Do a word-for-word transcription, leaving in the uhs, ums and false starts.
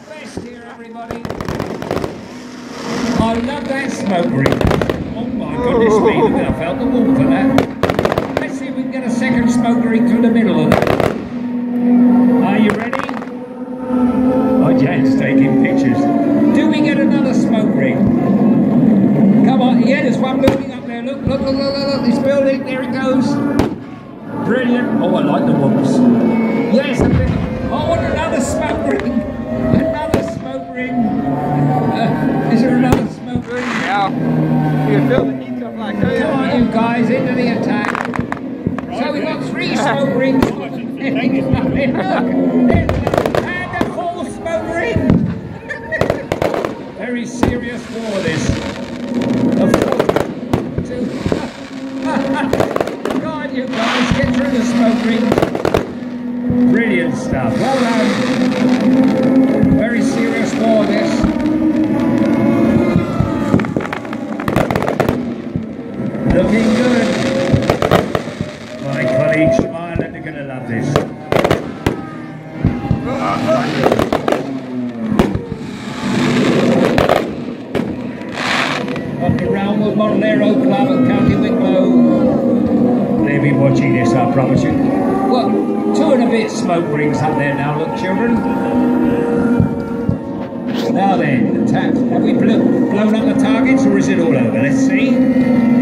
West here, everybody. I love that smoke ring. Oh my goodness me, look at I felt the warmth of that. Let's see if we can get a second smoke ring through the middle of that. Are you ready? Oh, Jan's taking pictures. Do we get another smoke ring? Come on, yeah, there's one moving up there. Look, look, look, look, look, look, this building, there it goes. Brilliant. Oh, I like the whoops. Yes, a bit. Oh, I want another smoke ring. Another smoke ring. Uh, is there another smoke ring? Yeah. You can feel the heat come like that. Come on, you guys, into the attack. So we've got three smoke rings. And a fourth smoke ring. Very serious war, this. Of course. Two. Go on, you guys, get through the smoke ring. Brilliant stuff. Well done. Very serious war, this. Looking good. My colleagues from Ireland are going to love this. Up the realm of Montlero Club at County Wicklow. They'll be watching this, I promise you. Well, two and a bit smoke rings up there now, look, children. Now then, the tap. Have we blown up the targets or is it all over? Let's see.